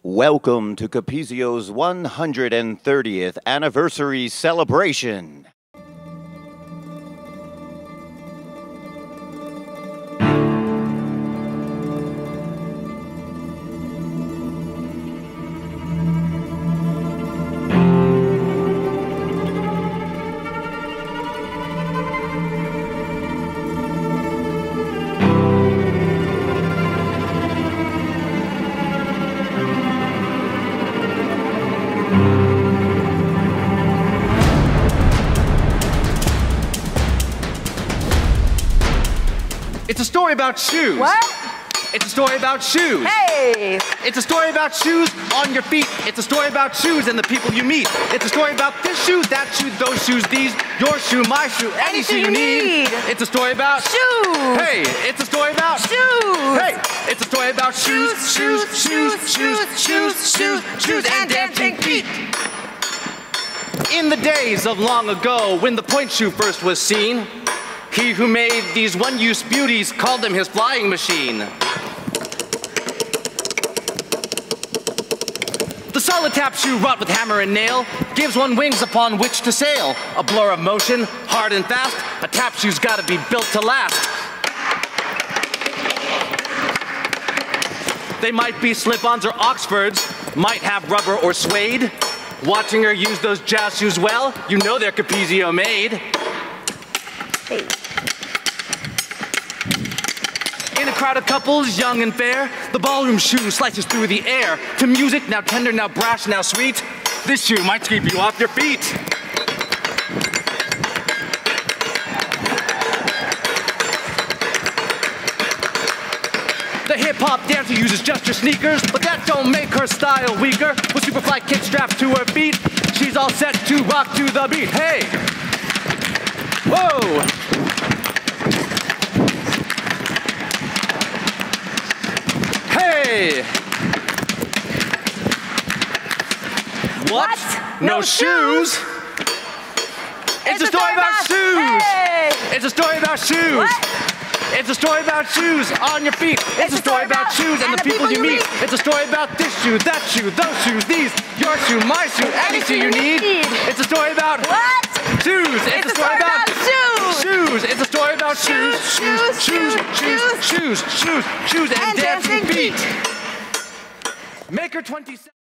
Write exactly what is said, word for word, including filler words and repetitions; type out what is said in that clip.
Welcome to Capezio's one hundred thirtieth anniversary celebration. It's a story about shoes. What? It's a story about shoes. Hey! It's a story about shoes on your feet. It's a story about shoes and the people you meet. It's a story about this shoe, that shoe, those shoes, these, your shoe, my shoe, any shoe you need. need. It's a story about shoes. Hey, it's a story about shoes. Hey, it's a story about shoes, shoes, shoes, shoes, shoes, shoes, shoes, and dancing feet. In the days of long ago, when the point shoe first was seen, he who made these one-use beauties called them his flying machine. The solid tap shoe wrought with hammer and nail gives one wings upon which to sail. A blur of motion, hard and fast, a tap shoe's gotta be built to last. They might be slip-ons or Oxfords, might have rubber or suede. Watching her use those jazz shoes well, you know they're Capezio made. Hey. In a crowd of couples, young and fair, the ballroom shoe slices through the air. To music, now tender, now brash, now sweet, this shoe might sweep you off your feet. The hip-hop dancer uses just her sneakers, but that don't make her style weaker. With Superfly kick strapped to her feet, she's all set to rock to the beat. Hey! Whoa! Hey! What? What? No, No shoes? shoes? It's, it's a story about, about shoes! Hey! It's a story about shoes! What? It's a story about shoes on your feet. It's, it's a story about, about shoes and, and the people, people you meet. meet. It's a story about this shoe, that shoe, those shoes, these, your shoe, my shoe, any shoe you need. need. It's a story about what? Shoes. It's, it's a story, story about, about shoes. Shoes. It's a story about shoes, shoes, shoes, shoes, shoes, shoes, shoes, shoes, and, and dancing, dancing feet. feet. Maker twenty-seven.